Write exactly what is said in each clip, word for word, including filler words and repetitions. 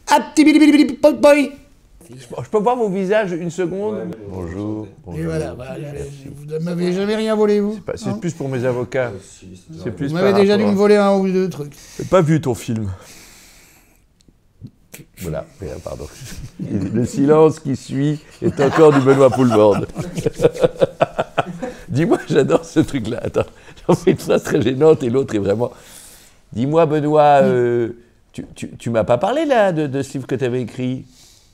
Ah, petit bili bili bili boy boy. Je peux voir vos visages une seconde? Ouais, bonjour, bonjour. Et voilà, voilà vous ne m'avez jamais rien volé, vous? C'est plus pour mes avocats. C'est plus vous m'avez déjà dû me voler un ou deux trucs. J'ai pas vu ton film. Voilà, pardon. Le silence qui suit est encore du Benoît Poulvorde. Dis-moi, j'adore ce truc-là. Attends, j'en fais une phrase très gênante et l'autre est vraiment... Dis-moi, Benoît, euh, tu, tu, tu m'as pas parlé là de, de ce livre que tu avais écrit?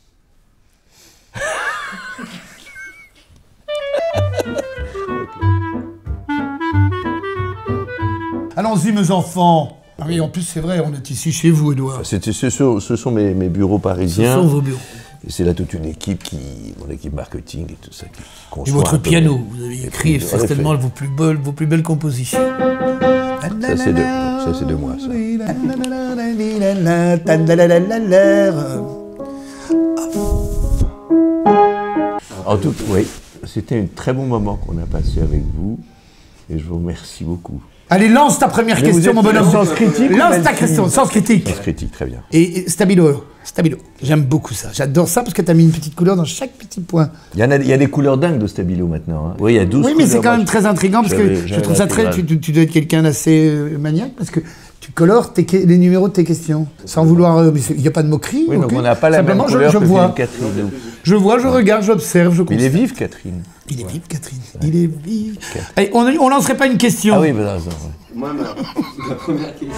Allons-y, mes enfants. Ah oui, en plus, c'est vrai, on est ici chez vous, Edouard. Ce, ce, ce sont mes, mes bureaux parisiens. Ce sont vos bureaux. Et c'est là toute une équipe, qui, mon équipe marketing et tout ça. Qui et votre piano, peu, vous avez écrit certainement vos plus, belles, vos plus belles compositions. Ça, c'est de, ça, c'est de moi, ça. En tout cas, oui, c'était un très bon moment qu'on a passé avec vous. Et je vous remercie beaucoup. Allez, lance ta première Mais question, mon bonhomme. Sens critique. Lance ta question, sens critique. Sens critique, très bien. Et, et stabilo, stabilo. J'aime beaucoup ça. J'adore ça parce que tu as mis une petite couleur dans chaque petit point. Il y, en a, il y a des couleurs dingues de stabilo maintenant. Hein. Oui, il y a douze Oui, mais c'est quand même très intriguant parce que je trouve ça très. Tu, tu dois être quelqu'un d'assez euh, maniaque parce que tu colores tes, les numéros de tes questions sans vouloir. Euh, il n'y a pas de moquerie. Oui, donc on n'a pas la Simplement, même couleur je, je que vois. Catherine. Je vois, je regarde, j'observe, je constate. Il est vif, Catherine. Il est vif, Catherine. Ouais. Il est vif. Allez, on ne lancerait pas une question. Ah oui, mais raison. Ouais. Moi, ma, ma première question.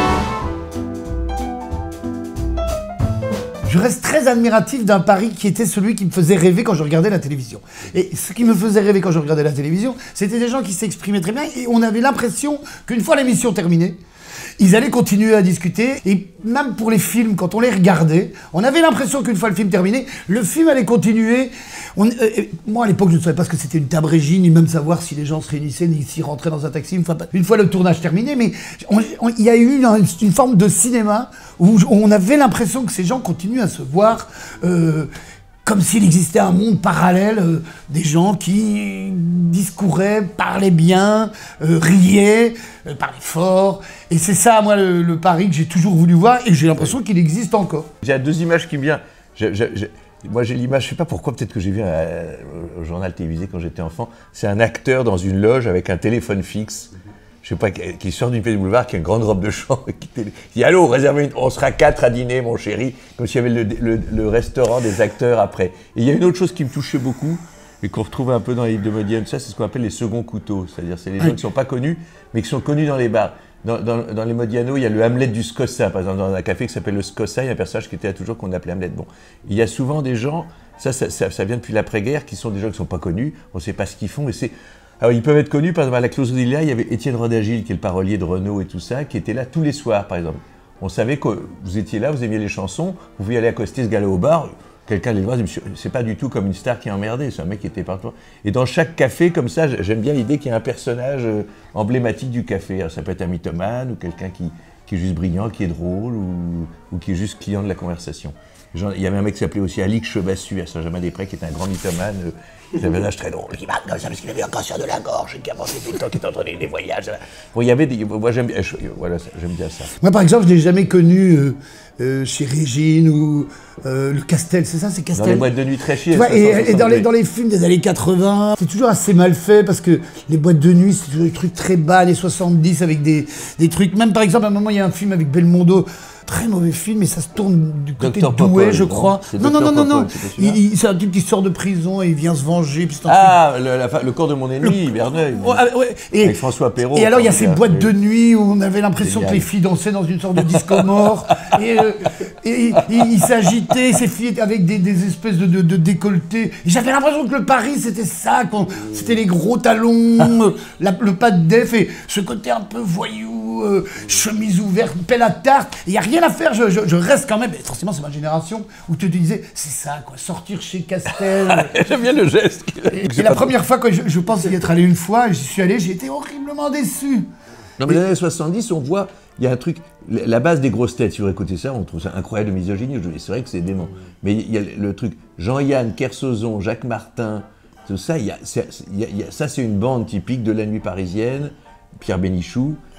Je reste très admiratif d'un Paris qui était celui qui me faisait rêver quand je regardais la télévision. Et ce qui me faisait rêver quand je regardais la télévision, c'était des gens qui s'exprimaient très bien et on avait l'impression qu'une fois l'émission terminée, ils allaient continuer à discuter, et même pour les films, quand on les regardait, on avait l'impression qu'une fois le film terminé, le film allait continuer. On, euh, moi, à l'époque, je ne savais pas ce que c'était une table régie, ni même savoir si les gens se réunissaient, ni s'ils rentraient dans un taxi une fois, une fois le tournage terminé, mais il y a eu une, une forme de cinéma où on avait l'impression que ces gens continuent à se voir... Euh, comme s'il existait un monde parallèle, euh, des gens qui discouraient, parlaient bien, euh, riaient, euh, parlaient fort. Et c'est ça, moi, le, le Paris que j'ai toujours voulu voir et j'ai l'impression qu'il existe encore. J'ai deux images qui me viennent. Je, je, je, moi, j'ai l'image, je ne sais pas pourquoi, peut-être que j'ai vu un, au journal télévisé quand j'étais enfant, c'est un acteur dans une loge avec un téléphone fixe. Je sais pas, qui sort d'une pièce de boulevard, qui a une grande robe de chambre, et qui dit « Allô, réservez une... on sera quatre à dîner, mon chéri », comme s'il y avait le, le, le restaurant des acteurs après. Et il y a une autre chose qui me touchait beaucoup, et qu'on retrouve un peu dans les livres de Modiane, ça, c'est ce qu'on appelle les seconds couteaux. C'est-à-dire, c'est les gens qui ne sont pas connus, mais qui sont connus dans les bars. Dans, dans, dans les Modiano, il y a le Hamlet du Scossa, par exemple, dans un café qui s'appelle le Scossa, il y a un personnage qui était là toujours qu'on appelait Hamlet. Bon, il y a souvent des gens, ça, ça, ça, ça vient depuis l'après-guerre, qui sont des gens qui ne sont pas connus, on ne sait pas ce qu'ils font, et c'est... Alors, ils peuvent être connus, par exemple, à la Closerie, il y avait Étienne Rodagil, qui est le parolier de Renaud et tout ça, qui était là tous les soirs, par exemple. On savait que vous étiez là, vous aimiez les chansons, vous pouviez aller accoster ce gars-là au bar, quelqu'un allait le voir, c'est pas du tout comme une star qui est emmerdée, c'est un mec qui était partout. Et dans chaque café, comme ça, j'aime bien l'idée qu'il y a un personnage emblématique du café. Alors, ça peut être un mythomane, ou quelqu'un qui, qui est juste brillant, qui est drôle, ou, ou qui est juste client de la conversation. Genre, il y avait un mec qui s'appelait aussi Alix Chebassu à Saint-Germain-des-Prés, qui était un grand mythomane, euh, qui avait un âge très drôle, qui marque comme ça parce qu'il avait un cancer de la gorge, et qui avançait tout le temps, qui entraînait des voyages. Bon, il y avait des... Moi, j'aime bien, voilà, j'aime bien ça. Moi, par exemple, je n'ai jamais connu euh, euh, chez Régine ou euh, le Castel, c'est ça, c'est Castel. Dans les boîtes de nuit très chiées. Et, et dans, les, dans les films des années quatre-vingts, c'est toujours assez mal fait parce que les boîtes de nuit, c'est toujours des trucs très bas, années soixante-dix, avec des, des trucs. Même par exemple, à un moment, il y a un film avec Belmondo. Très mauvais film, et ça se tourne du côté de Douai, je crois. Non, non, non, non, non. C'est un type qui sort de prison et il vient se venger. Puis ah, le, la, le corps de mon ennemi, Verneuil. Ouais, ouais. Et, avec François Perrault. Et alors, il y a ces boîtes de nuit où on avait l'impression que les filles dansaient dans une sorte de disco mort. et, euh, et, et ils s'agitaient, ces filles avec des, des espèces de, de, de décolletés. Et j'avais l'impression que le Paris, c'était ça. C'était les gros talons, la, le pas de def et ce côté un peu voyou, euh, chemise ouverte, pelle à tarte. Il n'y a rien à faire, je, je, je reste quand même, et forcément c'est ma génération, où tu te disais, c'est ça quoi, sortir chez Castel. J'aime bien le geste. Et, et la première fois que je, je pense y être allé une fois, j'y suis allé, j'ai été horriblement déçu. Non mais dans les années soixante-dix, on voit, il y a un truc, la base des grosses têtes, si vous écoutez ça, on trouve ça incroyable de misogynie, c'est vrai que c'est dément. Mais il y a le truc, Jean-Yann, Kersozon, Jacques Martin, tout ça, il y a, il y a, il y a, ça c'est une bande typique de la nuit parisienne, Pierre Bénichou.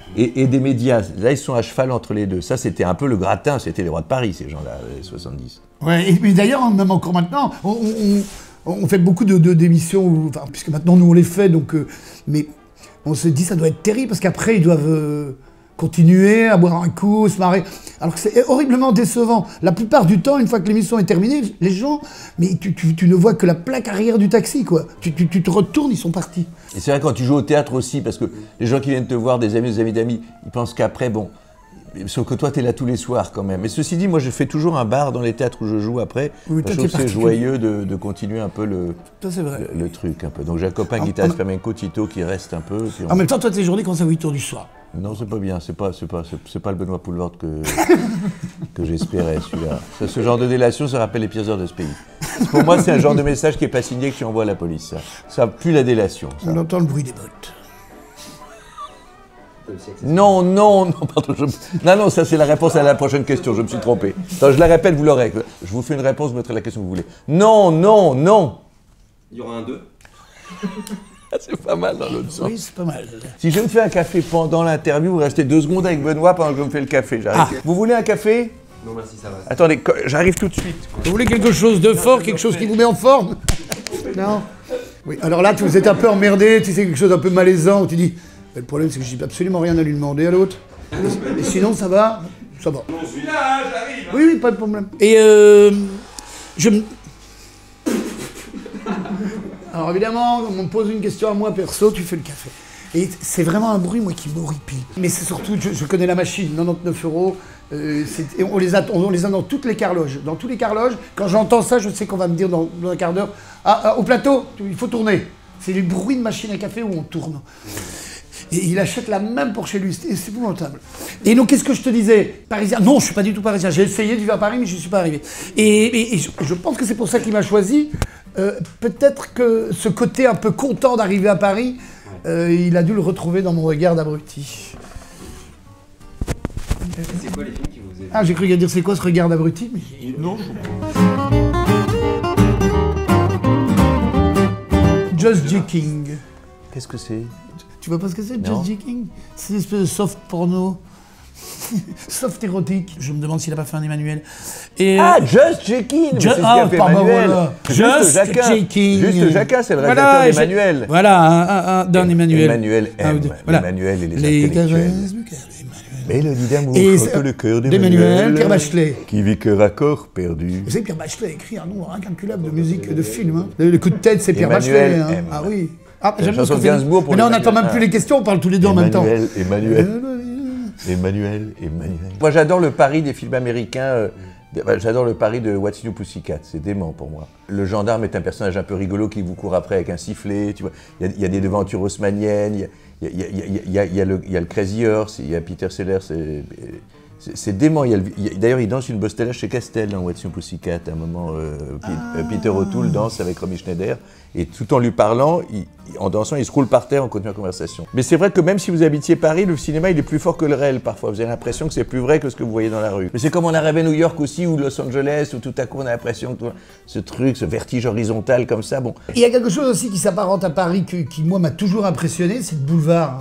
et, et des médias. Là, ils sont à cheval entre les deux. Ça, c'était un peu le gratin, c'était les rois de Paris, ces gens-là, les soixante-dix. Ouais, et, mais d'ailleurs, même encore maintenant, on, on, on fait beaucoup de, de, d'émissions, où, enfin, puisque maintenant, nous, on les fait, donc... Euh, mais on se dit, ça doit être terrible, parce qu'après, ils doivent... Euh, continuer à boire un coup, se marrer. Alors que c'est horriblement décevant. La plupart du temps, une fois que l'émission est terminée, les gens, mais tu, tu, tu ne vois que la plaque arrière du taxi, quoi. Tu, tu, tu te retournes, ils sont partis. Et c'est vrai quand tu joues au théâtre aussi, parce que les gens qui viennent te voir, des amis, des amis d'amis, ils pensent qu'après, bon, sauf que toi, tu es là tous les soirs quand même. Mais ceci dit, moi, je fais toujours un bar dans les théâtres où je joue après. Oui, je trouve que c'est joyeux de, de continuer un peu le, ça, c'est vrai. le, le truc. Un peu. Donc j'ai un copain guitariste a... flamenco, Tito, qui reste un peu. On... En même temps, toi, tes journées commencent à huit heures du soir. Non, c'est pas bien, c'est pas, c'est pas, c'est, c'est pas le Benoît Poulvord que, que j'espérais, celui-là. Ce, ce genre de délation, ça rappelle les pires heures de ce pays. Pour moi, c'est un genre de message qui n'est pas signé que tu envoies à la police, ça. Ça pue la délation, ça. On entend le bruit des bottes. Non, non, non, pardon. Je... Non, non, ça c'est la réponse à la prochaine question, je me suis trompé. Attends, je la répète, vous l'aurez. Je vous fais une réponse, vous mettrez la question que vous voulez. Non, non, non. Il y aura un deux. C'est pas mal dans l'autre sens. Oui, c'est pas mal. Si je me fais un café pendant l'interview, vous restez deux secondes avec Benoît pendant que je me fais le café. J'arrive. Ah. Vous voulez un café? Non, merci, ça va. Attendez, j'arrive tout de suite. Vous voulez quelque chose de fort, quelque chose qui vous met en forme? Non. Oui, alors là, vous êtes un peu emmerdé, tu sais, quelque chose d'un peu malaisant, où tu dis, le problème, c'est que j'ai absolument rien à lui demander à l'autre. Et sinon, ça va? Ça va. Je suis là, j'arrive. Oui, oui, pas de problème. Et euh, je me... Alors évidemment, on me pose une question à moi perso, tu fais le café. Et c'est vraiment un bruit, moi, qui m'horripile. Mais c'est surtout, je, je connais la machine, quatre-vingt-dix-neuf euros. Euh, on, les a, on les a dans toutes les carloges. Dans tous les carloges, quand j'entends ça, je sais qu'on va me dire dans, dans un quart d'heure, ah, ah, au plateau, il faut tourner. C'est le bruit de machine à café où on tourne. Et il achète la même pour chez lui, c'est épouvantable. Et donc, qu'est-ce que je te disais? Parisien? Non, je ne suis pas du tout parisien. J'ai essayé de vivre à Paris, mais je ne suis pas arrivé. Et, et, et je, je pense que c'est pour ça qu'il m'a choisi. Euh, Peut-être que ce côté un peu content d'arriver à Paris, euh, il a dû le retrouver dans mon regard d'abruti. C'est quoi les films qui vous faisaient? Ah, j'ai cru qu'il allait dire c'est quoi ce regard d'abruti, mais non. Just J-King. Qu'est-ce que c'est? Tu vois pas ce que c'est, Non. Just J-King? C'est une espèce de soft porno. Soft érotique. Je me demande s'il a pas fait un Emmanuel. Et Ah, Just J-King, mais Ju- c'est ce ah, qu'a fait pardon, Emmanuel. voilà. Juste Just Jacquin. J-King. Juste Jacquin, c'est le réalisateur Voilà, d'Emmanuel. j'ai- Voilà, un, un, un, d'un Emmanuel. Emmanuel Ah, aime de- voilà. Emmanuel et les, Les intellectuels. Emmanuel. Mélodie d'amour, Et chante c'est- le cœur d'Emmanuel, d'Emmanuel, Pierre Bachelet. qui vit cœur à corps perdu. Vous savez, Pierre Bachelet a écrit un nombre incalculable de musique, de films. Hein. Le, le coup de tête, c'est Pierre Emmanuel Bachelet. Hein. aime. Ah oui. Ah, C'est la j'aime bien ce chanson qu'on de fait. Gainsbourg pour Mais là, on Emmanuel. n'attend même plus les questions, on parle tous les deux en même temps. Emmanuel, Emmanuel, Emmanuel, Emmanuel. Moi, j'adore le pari des films américains. euh, de- J'adore le pari de What's New Pussycat. C'est dément pour moi. Le gendarme est un personnage un peu rigolo qui vous court après avec un sifflet. Tu vois, il y a, il y a des devantures haussmanniennes. Il y a, il y a- il y a- il y a- il y a le, il y a le Crazy Horse. Il y a Peter Sellers. C'est- c'est- C'est dément. Il y a le- il y a- D'ailleurs, il danse une bostella chez Castel dans What's New Pussycat. À un moment, euh, P- euh, Peter O'Toole danse avec Romy Schneider. Et tout en lui parlant, il- il- en dansant, il se roule par terre en continuant la conversation. Mais c'est vrai que même si vous habitiez Paris, le cinéma, il est plus fort que le réel parfois. Vous avez l'impression que c'est plus vrai que ce que vous voyez dans la rue. Mais c'est comme on a rêvé New York aussi, ou Los Angeles, où tout à coup on a l'impression que tout- ce truc, ce vertige horizontal comme ça, bon. Il y a quelque chose aussi qui s'apparente à Paris, que- qui, moi, m'a toujours impressionné, c'est le boulevard.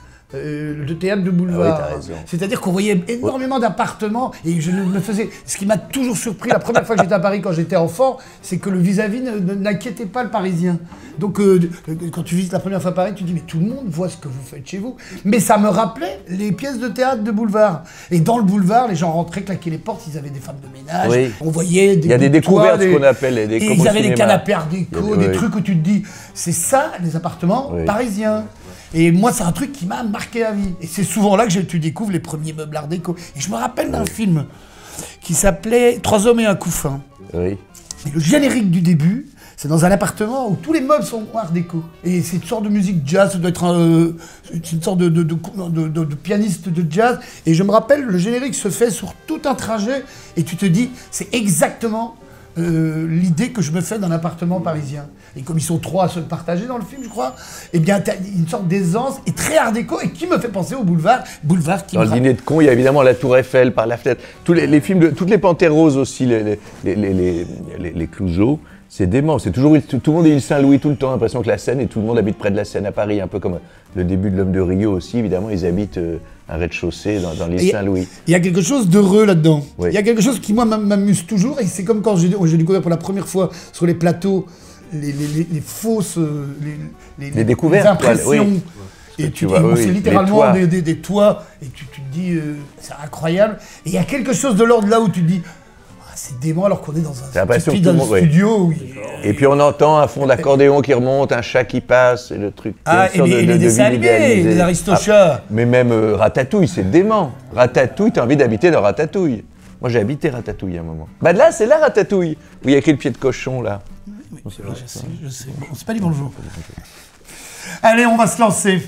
Euh, le théâtre de boulevard. Ah oui, t'as raison. C'est-à-dire qu'on voyait énormément d'appartements et je ne me faisais. Ce qui m'a toujours surpris la première fois que j'étais à Paris quand j'étais enfant, c'est que le vis-à-vis ne- ne- n'inquiétait pas le Parisien. Donc euh, quand tu visites la première fois Paris, tu dis mais tout le monde voit ce que vous faites chez vous. Mais ça me rappelait les pièces de théâtre de boulevard. Et dans le boulevard, les gens rentraient, claquaient les portes, ils avaient des femmes de ménage. Oui. On voyait des. Il y a des bouts de toit, découvertes, ce des- qu'on appelle les- des- Et comme ils au avaient des cinéma. canapés art Il y déco, a des- des oui. trucs où tu te dis c'est ça les appartements Oui. parisiens. Et moi, c'est un truc qui m'a marqué la vie. Et c'est souvent là que je- tu découvres les premiers meubles art déco. Et je me rappelle d'un film qui s'appelait Trois hommes et un couffin. Oui. Et le générique du début, c'est dans un appartement où tous les meubles sont art déco. Et c'est une sorte de musique jazz, ça doit être un, euh, c'est une sorte de, de, de, de- de- de pianiste de jazz. Et je me rappelle, le générique se fait sur tout un trajet. Et tu te dis, c'est exactement euh, l'idée que je me fais d'un appartement parisien. Et comme ils sont trois à se le partager dans le film, je crois, eh bien, t'as une sorte d'aisance et très art déco et qui me fait penser au boulevard. Boulevard qui Dans me le rappelle- dîner de con, il y a évidemment la Tour Eiffel par la fenêtre. Tous les, les films, de, toutes les Panthères roses aussi, les, les, les, les, les, les- les Clouseau. C'est dément, c'est toujours tout, tout le monde est île Saint-Louis tout le temps, l'impression que la Seine et tout le monde habite près de la Seine à Paris, un peu comme le début de l'Homme de Rio aussi, évidemment, ils habitent euh, un rez-de-chaussée dans, dans l'île Saint-Louis. Il y a quelque chose d'heureux là-dedans. Oui. Il y a quelque chose qui, moi, m'amuse toujours, et c'est comme quand j'ai j'ai découvert pour la première fois sur les plateaux les, les, les, les fausses... Les, les, les découvertes, les impressions. Oui. Et tu tu vois, dis, oui, c'est oui, littéralement les des, des, des toits, et tu, tu te dis, euh, c'est incroyable. Et il y a quelque chose de l'ordre là où tu te dis, ah, c'est dément alors qu'on est dans un stupide dans le monde, studio. Oui. Oui. Et puis on entend un fond d'accordéon qui remonte, un chat qui passe, et le truc. Ah, et les, de, et les de dessins animés, les Aristochats. Ah, mais même euh, Ratatouille, c'est dément. Ratatouille, t'as envie d'habiter dans Ratatouille. Moi j'ai habité Ratatouille à un moment. Bah là, c'est là Ratatouille, où il y a écrit le pied de cochon là. Oui, oui, bon, vrai, je sais, je sais. Bon, on s'est pas dit bonjour. Allez, on va se lancer.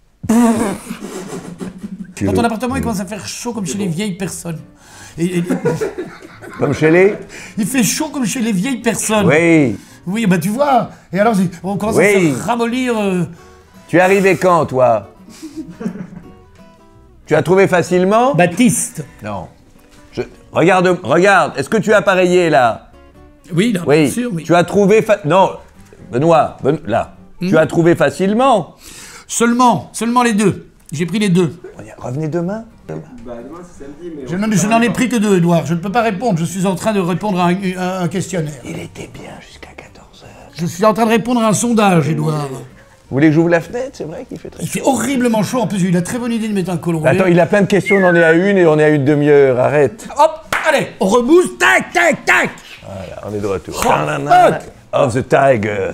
Dans ton appartement, il commence à faire chaud comme chez les vieilles personnes. Et, et... Comme chez les... Il fait chaud comme chez les vieilles personnes. Oui. Oui, bah tu vois. Et alors, on commence oui. à se ramollir. Euh... Tu es arrivé quand, toi? Tu as trouvé facilement? Baptiste. Non. Je... Regarde, regarde. Est-ce que tu as appareillé, là? Oui, là, oui. bien sûr, oui. Tu as trouvé... Fa... Non. Benoît, ben... là. Hmm. Tu as trouvé facilement? Seulement, seulement les deux. J'ai pris les deux. Revenez demain, demain. Bah demain c'est samedi, mais... Je, je n'en ai pris que deux, Edouard. Je ne peux pas répondre. Je suis en train de répondre à un, à un questionnaire. Il était bien jusqu'à quatorze heures. Je suis en train de répondre à un sondage, Edouard. Vous voulez que j'ouvre la fenêtre? C'est vrai qu'il fait très Il chaud. fait horriblement chaud. En plus, il a très bonne idée de mettre un colon. Attends, il a plein de questions. On en est à une et on est à une demi-heure. Arrête. Hop, allez, on rebousse. Tac, tac, tac. Voilà, on est de retour. Oh, of the Tiger.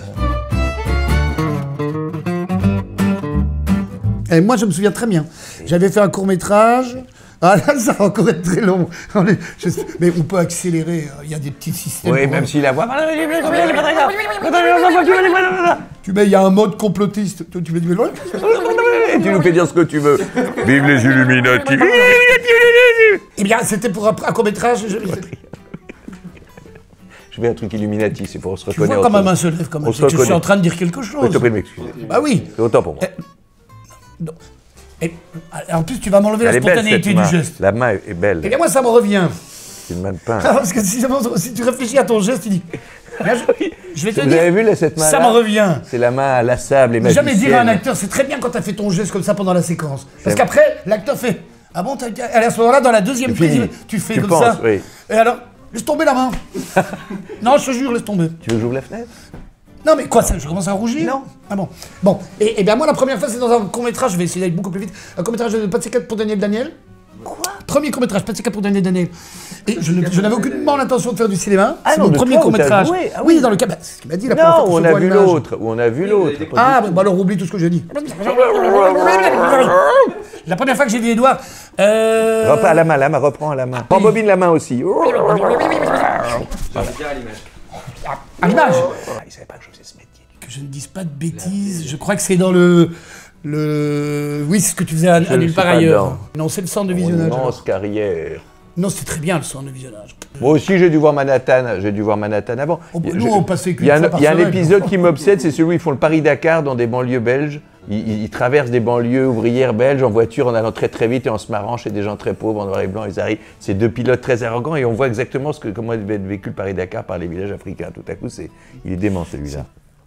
Et moi, je me souviens très bien. J'avais fait un court-métrage. Ah là, ça va encore être très long. Mais on peut accélérer. Il y a des petits systèmes. Oui, même si la voix... Tu mets, il y a un mode complotiste. Tu mets du vélo. Et tu nous fais dire ce que tu veux. Vive les Illuminati. Eh bien, c'était pour un, un court-métrage. Je... je vais un truc Illuminati, c'est pour se reconnaître. Tu vois quand ma main se lève quand même. Je suis en train de dire quelque chose. Je te prie de m'excuser. Ah oui. C'est autant pour moi. Non. Et, en plus, tu vas m'enlever la spontanéité du geste. La main est belle. Et bien moi, ça me revient. C'est une main de pain. Ah, parce que si, si tu réfléchis à ton geste, tu dis... Là, je, je vais te vous dire... avez vu là, cette main-là? Ça me revient. C'est la main inlassable et magicienne. Jamais dire à un acteur, c'est très bien quand tu as fait ton geste comme ça pendant la séquence. Parce qu'après, l'acteur fait... Ah bon, allez, à ce moment-là, dans la deuxième prise, tu fais tu comme penses, ça. Oui. Et alors, laisse tomber la main. Non, je te jure, laisse tomber. Tu veux que j'ouvre la fenêtre? Non mais quoi, ça, je commence à rougir? Non. Ah bon. Bon, et, et bien moi la première fois c'est dans un court-métrage, je vais essayer d'aller beaucoup plus vite, un court-métrage de Pas de séquelles pour Daniel Daniel. Quoi? Premier court-métrage, Pas de séquelles pour Daniel Daniel. Et je, je n'avais aucunement l'intention de faire du cinéma. Ah c'est non, mon premier court-métrage. Ah oui, dans le cas, bah, c'est ce qu'il m'a dit la première fois. Non, on a vu l'autre, on a vu l'autre. Ah, bah, bah alors oublie tout ce que j'ai dit. La première fois que j'ai vu Edouard... Euh... Reprends à la main, la main, reprends à la main. Rembobine la main aussi. Voilà. Déjà à l'image. À l'image. Il savait pas que je faisais ce métier. Que je ne dise pas de bêtises, je crois que c'est dans le... le... Oui, c'est ce que tu faisais à, à nulle part ailleurs. Non, c'est le centre de visionnage. Une immense carrière. Non, c'est très bien le centre de visionnage. Moi aussi, j'ai dû voir Manhattan, j'ai dû voir Manhattan avant. Oh, bah, nous, on passait qu'une fois par semaine. Il y a un épisode qui m'obsède, c'est celui où ils font le Paris-Dakar dans des banlieues belges. Ils, ils traversent des banlieues ouvrières belges en voiture en allant très très vite et en se marrant chez des gens très pauvres en noir et blanc. Ils arrivent, c'est deux pilotes très arrogants et on voit exactement ce que, comment devait être vécu le Paris-Dakar par les villages africains. Tout à coup, c'est, il est dément celui-là.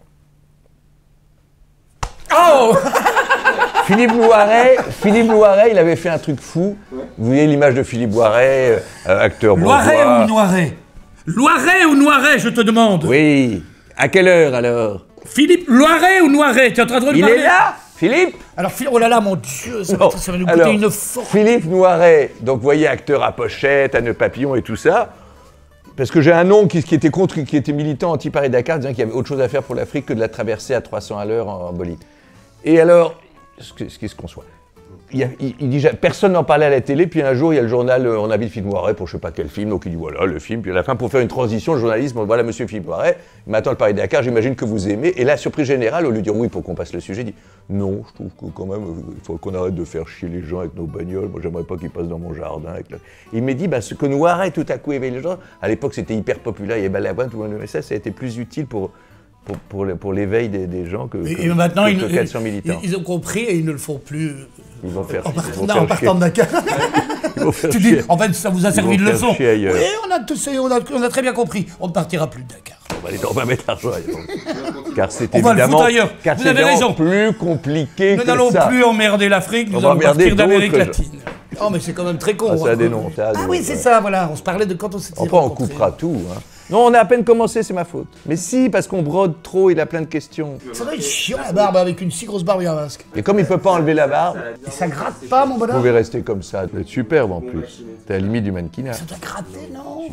Oh Philippe Loiret, Philippe Loiret, il avait fait un truc fou. Vous voyez l'image de Philippe Loiret, euh, acteur bourgeois. Loiret ou Noiret? Loiret ou Noiret, je te demande? Oui. À quelle heure alors? Philippe Loiret ou Noiret? Tu es en train de Il parler? est là, Philippe? Alors, oh là là, mon Dieu, ça, non. ça va nous coûter alors, une force. Philippe Noiret, donc vous voyez, acteur à pochette, à nœud papillon et tout ça. Parce que j'ai un oncle qui, qui était contre, qui était militant anti-Paris-Dakar, disant qu'il y avait autre chose à faire pour l'Afrique que de la traverser à trois cents à l'heure en, en Bolivie. Et alors, ce qui se conçoit. Il, a, il, il dit, personne n'en parlait à la télé, puis un jour, il y a le journal, on invite Philippe Noiret pour je sais pas quel film, donc il dit voilà le film, puis à la fin, pour faire une transition, le journalisme, voilà monsieur Philippe Noiret, maintenant le Paris-Dakar, j'imagine que vous aimez, et là, surprise générale, au lieu de dire oui pour qu'on passe le sujet, il dit non, je trouve que quand même, il faut qu'on arrête de faire chier les gens avec nos bagnoles, moi j'aimerais pas qu'ils passent dans mon jardin. Avec le... Il m'a dit, bah, ce que Noiret tout à coup éveille les gens, à l'époque c'était hyper populaire, il y avait Balavoine, tout le monde, mais ça, ça a été plus utile pour... Pour, pour, pour l'éveil des, des gens que, et, que, et maintenant, que, ils, que quatre cents militants. Ils, ils ont compris et ils ne le font plus. Ils vont faire en, chier, ils vont non, faire en partant de Dakar. Tu dis, en fait, ça vous a servi de leçon. Oui, on a, tous, on, a, on a très bien compris. On ne partira plus de Dakar. Allez, on va mettre l'argent ailleurs. Car c'est On va le évidemment, foutre ailleurs. car Vous c'est avez évidemment raison. plus compliqué Nous que n'allons ça. plus emmerder l'Afrique, nous On va allons emmerder partir d'Amérique d'autres latine. Oh, mais c'est quand même très con. Ah, ça a hein. des noms, ça a des Ah noms, oui, c'est ouais. ça, voilà. On se parlait de quand on s'était Enfin, on rencontrés. coupera tout. Hein. Non, on a à peine commencé, c'est ma faute. Mais si, parce qu'on brode trop, il a plein de questions. Ça doit être chiant la barbe avec une si grosse barbe et un masque. Et comme il peut pas enlever la barbe, Et ça gratte pas, mon vous bonhomme. pouvez rester comme ça. Ça doit être superbe en plus. T'es à la limite du mannequinat. Ça doit gratter, non?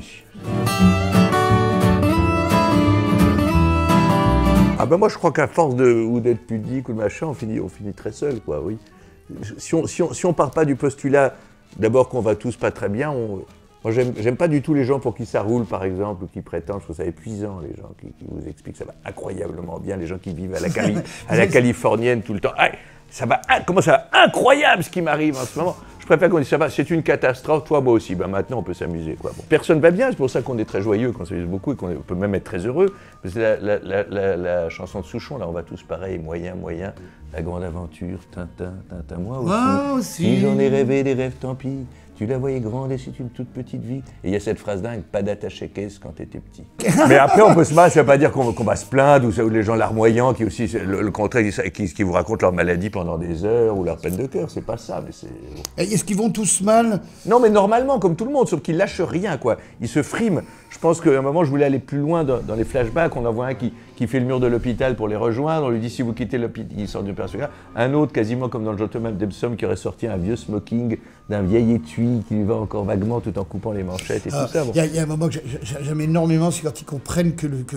Ah ben moi je crois qu'à force de ou d'être pudique ou de machin, on finit, on finit très seul, quoi, oui. Si on, si on, si on part pas du postulat, d'abord qu'on va tous pas très bien, on, moi j'aime, j'aime pas du tout les gens pour qui ça roule, par exemple, ou qui prétendent, je trouve ça épuisant, les gens qui, qui vous expliquent ça va incroyablement bien, les gens qui vivent à la, Cali, à la californienne tout le temps. Ah, ça va, comment ça va incroyable ce qui m'arrive en ce moment. Je préfère qu'on dise ça va, c'est une catastrophe, toi, moi aussi. Ben maintenant, on peut s'amuser, quoi. Bon, personne va bien, c'est pour ça qu'on est très joyeux, qu'on s'amuse beaucoup et qu'on peut même être très heureux. C'est la, la, la, la, la chanson de Souchon, là, on va tous pareil, moyen, moyen, la grande aventure, Tintin, Tintin, moi aussi. Moi aussi. Si j'en ai rêvé des rêves, tant pis. Tu la voyais grande et c'est une toute petite vie. Et il y a cette phrase dingue, pas d'attaché caisse quand t'étais petit. Mais après, on peut se battre, ça veut pas dire qu'on qu'on va se plaindre, ou, ça, ou les gens larmoyants qui aussi, le, le contraire, qui, qui vous racontent leur maladie pendant des heures, ou leur peine de cœur, c'est pas ça, mais c'est... Et est-ce qu'ils vont tous mal? Non, mais normalement, comme tout le monde, sauf qu'ils lâchent rien, quoi. Ils se friment. Je pense qu'à un moment, je voulais aller plus loin dans, dans les flashbacks. On en voit un qui, qui fait le mur de l'hôpital pour les rejoindre. On lui dit, si vous quittez l'hôpital, il sort du personnage. Un autre, quasiment comme dans le Gentleman d'Epsom, qui aurait sorti un vieux smoking d'un vieil étui qui lui va encore vaguement tout en coupant les manchettes et Ah, tout ça. Bon. Il y, y a un moment que j'ai- j'ai- j'aime énormément, c'est quand ils comprennent que le, que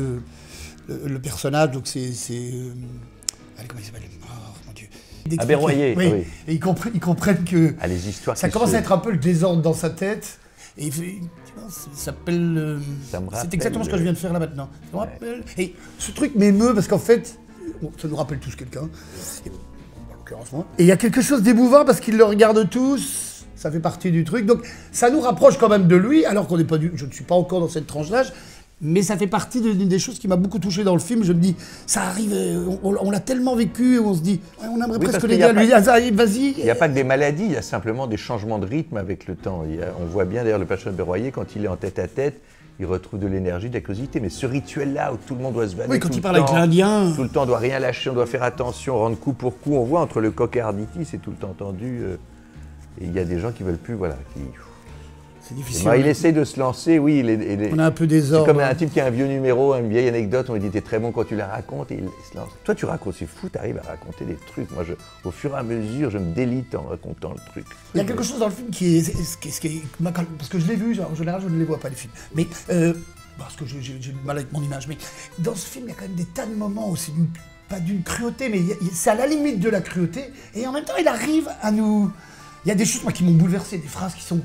le, le personnage, donc c'est... c'est, euh, allez, comment il s'appelle? Oh, mon Dieu. Ah, Berroyer, oui. oui. Et ils comprennent, ils comprennent que Ah, les histoires ça qui commence se- à être un peu le désordre dans sa tête. Et il fait, tu vois, ça s'appelle... euh, Ça me c'est rappelle, exactement ce que je viens de faire là maintenant. Ça me Ouais. rappelle. Et ce truc m'émeut parce qu'en fait, bon, ça nous rappelle tous quelqu'un. Et, en l'occurrence moi. Et il y a quelque chose d'émouvant parce qu'ils le regardent tous. Ça fait partie du truc. Donc ça nous rapproche quand même de lui, alors qu'on n'est pas du... Je ne suis pas encore dans cette tranche d'âge. Mais ça fait partie de- d'une des choses qui m'a beaucoup touché dans le film. Je me dis, ça arrive, euh, on, on l'a tellement vécu, on se dit, ouais, on aimerait Oui, presque parce qu'il l'aider y a à lui pas- dire, ah, vas-y. Il n'y a pas que des maladies, il y a simplement des changements de rythme avec le temps. Il y a- on voit bien d'ailleurs le personnage de Berroyer, quand il est en tête à tête, il retrouve de l'énergie, de la curiosité. Mais ce rituel-là où tout le monde doit se vanner Oui, quand tout il le parle avec temps, l'Indien. tout le temps, on doit rien lâcher, on doit faire attention, rendre coup pour coup. On voit entre le coq et Arditi, c'est tout le temps tendu. euh, et il y a des gens qui veulent plus, voilà. Qui... C'est difficile. Bah, il essaie de se lancer, oui. Il est, il est- On a un peu C'est désordre. comme un type qui a un vieux numéro, une vieille anecdote, on lui dit t'es très bon quand tu la racontes et il se lance. Toi tu racontes, c'est fou, t'arrives à raconter des trucs. Moi, je, au fur et à mesure, je me délite en racontant le truc. Il y a quelque chose dans le film qui est... c'est- c'est- qui est- qui est- parce que je l'ai vu, en général, je ne les vois pas, les films. Mais... euh, parce que j'ai j'ai- j'ai du mal avec mon image. Mais dans ce film, il y a quand même des tas de moments où c'est d'une- pas d'une cruauté, mais il y a- c'est à la limite de la cruauté. Et en même temps, il arrive à nous... Il y a des choses, moi, qui m'ont bouleversé, des phrases qui sont...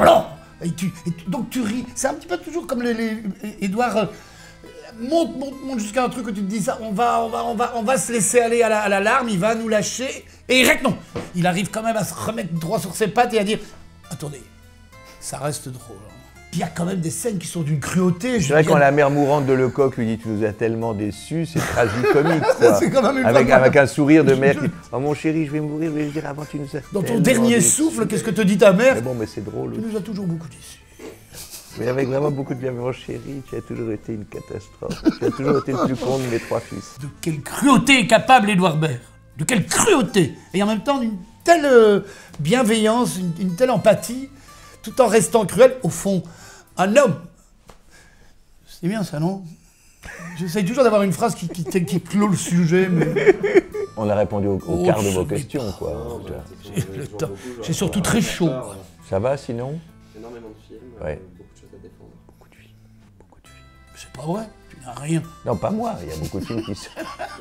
Et tu, et tu- donc tu ris. C'est un petit peu toujours comme les... les Édouard... euh, monte, monte, monte jusqu'à un truc où tu te dis ça, on va, on va, on va, on va se laisser aller à la, à la larme, il va nous lâcher. Et Rec, non. Il arrive quand même à se remettre droit sur ses pattes et à dire, attendez, ça reste drôle. Puis il y a quand même des scènes qui sont d'une cruauté. C'est vrai quand la mère mourante de Lecoq lui dit tu nous as tellement déçus, c'est tragicomique. quoi. C'est quand même une avec, blague. avec un sourire de mère qui oh mon chéri, je vais mourir, je vais dire avant tu nous as Dans ton tellement dernier déçus. souffle, qu'est-ce que te dit ta mère? Mais bon, mais c'est drôle. Tu nous as toujours beaucoup déçus. Mais avec vraiment beaucoup de bienveillance, chéri, tu as toujours été une catastrophe. Tu as toujours été le plus con de mes trois fils. De quelle cruauté est capable Édouard Baird? De quelle cruauté? Et en même temps d'une telle euh, bienveillance, une, une telle empathie, tout en restant cruel. Au fond, un homme. C'est bien ça, non? J'essaye toujours d'avoir une phrase qui, qui, qui clôt le sujet, mais On a répondu au, au Oh, quart de je vos sais questions, pas. quoi. j'ai le temps. J'ai surtout très chaud. Ça va sinon? Énormément de films, Ouais. euh, beaucoup de choses à défendre. Beaucoup de films. Beaucoup de films. C'est pas vrai, tu n'as rien. Non, pas moi, il y a beaucoup de films qui se.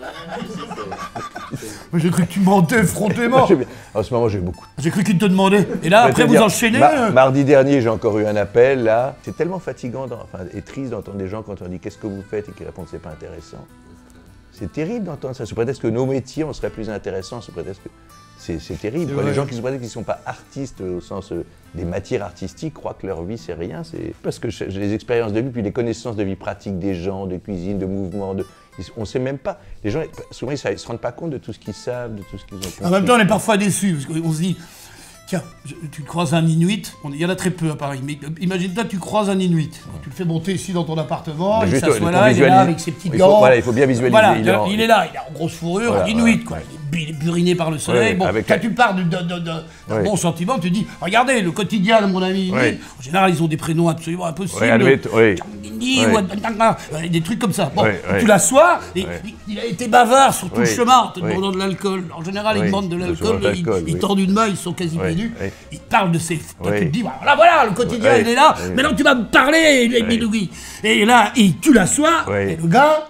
Mais j'ai cru que tu mentais effrontément. En ce moment, j'ai beaucoup. J'ai cru qu'il te demandait. Et là, Je vais après, te vous dire, enchaînez. ma- euh, Mardi dernier, j'ai encore eu un appel, là. C'est tellement fatigant d'en- enfin, et triste d'entendre des gens quand on dit qu'est-ce que vous faites et qu'ils répondent c'est pas intéressant. C'est terrible d'entendre ça. Sous prétexte que nos métiers, on serait plus intéressants, sous prétexte que. C'est c'est terrible. C'est quoi. vrai. Les gens qui se prétextent qu'ils ne sont pas artistes au sens euh, des matières artistiques croient que leur vie c'est rien. C'est parce que j'ai les expériences de vie, puis les connaissances de vie pratique des gens, de cuisine, de mouvement, de. On ne sait même pas. Les gens, souvent, ils ne se rendent pas compte de tout ce qu'ils savent, de tout ce qu'ils ont compris. En même temps, on est parfois déçus, parce qu'on se dit, Tiens, je- tu croises un Inuit, on- il y en a très peu à Paris, mais euh, imagine-toi, tu croises un Inuit. Tu le fais monter ici dans ton appartement, Mais il juste, s'assoit pour là, il est visualiser- là avec ses petites il faut- gants. voilà, il faut bien visualiser, Voilà, il est en- il est là, il est en grosse fourrure, Voilà, un Inuit, voilà, quoi. ouais. Il est bu- buriné par le soleil. Ouais, bon, avec quand un- tu parles de, de, de, de- d'un Ouais. bon sentiment, tu dis, regardez, le quotidien de mon ami Inuit, Ouais. en général, ils ont des prénoms absolument impossibles. Ouais, admette, ouais. Tchangini, Ouais. ou Adantanga, euh, des trucs comme ça. Bon, Ouais, ouais. tu l'assois, et Ouais. il, il a été bavard sur tout Ouais. le chemin en te Ouais. demandant de l'alcool. En général, ils Ouais. demandent de Souvent l'alcool, de ils, l'alcool, ils oui. tordent une main, ils sont quasi Ouais. pieds nus. Ouais. Ils parlent de ces... Toi, Ouais. tu te dis, voilà, voilà, le quotidien, Ouais. il est là. Ouais. Maintenant, tu vas me parler, les bidouilles. Et là, et tu l'assois, Ouais. et le gars,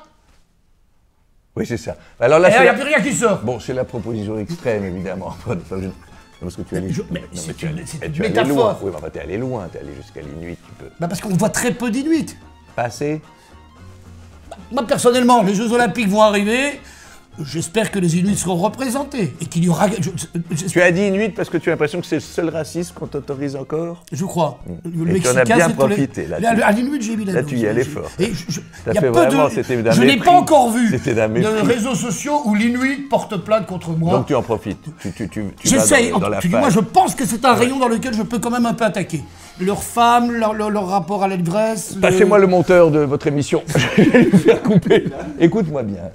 Oui, c'est ça. Alors là, et là, il c'est n'y a la... plus rien qui sort. Bon, c'est la proposition extrême, évidemment. Pas de- Non, parce que tu es allé... Je- mais non, c'est tu es une- allé- c'est eh, une tu es allé métaphore. loin. Oui, mais enfin, t'es allé loin, t'es allé jusqu'à l'Inuit, tu peux Bah parce qu'on voit très peu d'Inuits. passer. Moi, personnellement, les Jeux Olympiques vont arriver. J'espère que les Inuits seront représentés. Et qu'il y aura... je- je- Tu as dit Inuit parce que tu as l'impression que c'est le seul racisme qu'on t'autorise encore. Je crois. Le Et tu en as Mexicain, bien c'est tous les- profité, là, Là, tu- À l'Inuit, j'ai mis la là, dose. tu y allais Je- fort. Et je, je- T'as il y a fait peu vraiment, de- c'était d'un Je n'ai mépris. pas encore vu C'était d'un de mépris. réseaux sociaux où l'Inuit porte plainte contre moi. Donc tu en profites. Tu, tu, tu, tu vas J'essaye. dans, dans la Tu dis, faille. moi, je pense que c'est un rayon dans lequel je peux quand même un peu attaquer. Leurs femmes, leur, leur- leur rapport à l'ivresse. le- Passez-moi le monteur de votre émission. Je vais lui faire couper. Écoute-moi bien.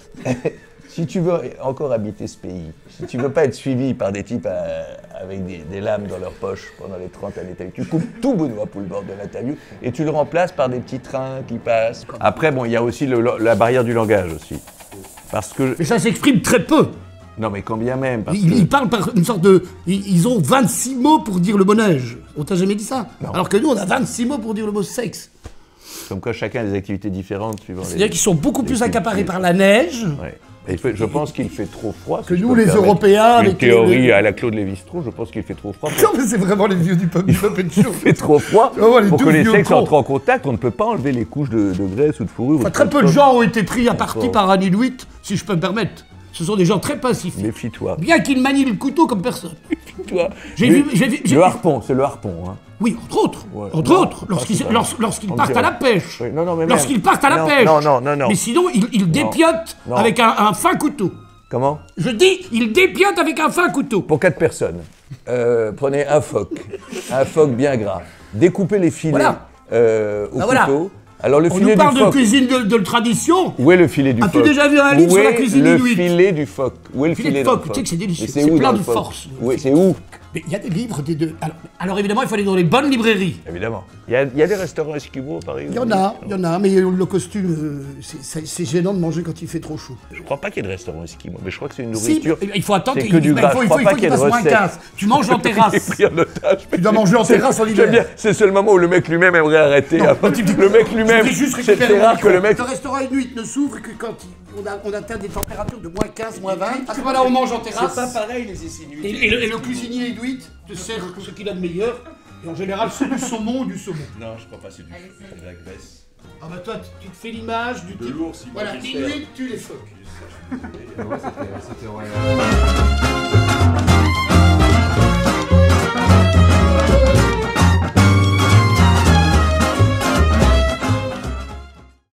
Si tu veux encore habiter ce pays, si tu veux pas être suivi par des types euh, avec des, des lames dans leur poche pendant les trente années, tu coupes tout Benoît Poulvord de l'interview et tu le remplaces par des petits trains qui passent. Après, bon, il y a aussi le- la barrière du langage aussi. Parce que... Mais ça s'exprime très peu. Non, mais quand bien même, parce Ils, que... ils parlent par une sorte de... Ils, ils ont vingt-six mots pour dire le mot neige. On t'a jamais dit ça? Non. Alors que nous, on a vingt-six mots pour dire le mot sexe. Comme quoi chacun a des activités différentes suivant les... C'est-à-dire qu'ils sont beaucoup plus les- accaparés par la neige. Ouais. Et il fait- je pense qu'il fait trop froid. Que si je nous, peux me les permettre Européens, Une avec les- théorie les- à la Claude Lévi-Strauss, je pense qu'il fait trop froid. Non, mais c'est vraiment les vieux du peuple, du peuple Il fait trop froid Oh, les pour deux que les vieux sexes cons. entrent en contact. On ne peut pas enlever les couches de, de graisse ou de fourrure. ou Enfin, de très peu de choses. gens ont été pris à partie D'accord. par un Inuit, si je peux me permettre. Ce sont des gens très pacifiques. Méfie-toi. Bien qu'ils manient le couteau comme personne. Méfie-toi. J'ai Lui- vu- j'ai vu- j'ai Le vu- harpon, c'est le harpon. Hein. Oui, entre autres. Ouais. Entre Non, autres, lorsqu'ils principalement. lors- lorsqu'ils On partent à dirait. la pêche. Oui, non, non, mais même- Lorsqu'ils partent à la Non, pêche. non, non, non, non. Mais sinon, ils, ils dépiotent Non. avec un, un fin couteau. Comment? Je dis, ils dépiotent avec un fin couteau. Pour quatre personnes, euh, prenez un phoque, un phoque bien gras. Découpez les filets Voilà. euh, au Bah voilà. couteau. Alors le On filet nous parle du de phoque. cuisine de, de tradition. Où est le filet du As-tu phoque? déjà vu un livre Où sur la est cuisine le inuite? filet du phoque? Où est le Filet filet, de dans le phoque, tu sais que c'est délicieux, Mais c'est où plein dans de le phoque? force. Oui, c'est où? Mais il y a des livres des deux. Alors, alors évidemment, il faut aller dans les bonnes librairies. Évidemment. Il y a, il y a des restaurants esquimaux, par exemple. Il y en a, il y en a, mais le costume, euh, c'est- c'est c'est gênant de manger quand il fait trop chaud. Je crois pas qu'il y ait de restaurants esquimaux, mais je crois que c'est une Si, nourriture. il faut attendre c'est qu'il que du il gras. faut, Je il crois faut, il pas faut qu'il y qu'il ait de fasse moins recettes. quinze. Tu manges en Il est terrasse. pris en otage. Tu dois manger en terrasse en J'aime hiver. bien, c'est le seul moment où le mec lui-même aimerait arrêter. Après, le mec lui-même, Je vais juste c'est récupérer c'est mon rare que micro. le mec... Le restaurant Inuit ne s'ouvre que quand il- on, a- on atteint des températures de moins quinze, moins vingt. À ce moment-là, on mange en terrasse. pareil les Inuits. Et, et le, et le cuisinier Inuit te sert ce qu'il a de meilleur. Et en général, c'est du saumon ou du saumon. Non, je crois pas, c'est du de la graisse. Ah bah toi, tu tu te fais l'image du type. l'ours, il Voilà, mange du l'Inuit, tu les phoques. Ouais, c'était- c'était royal.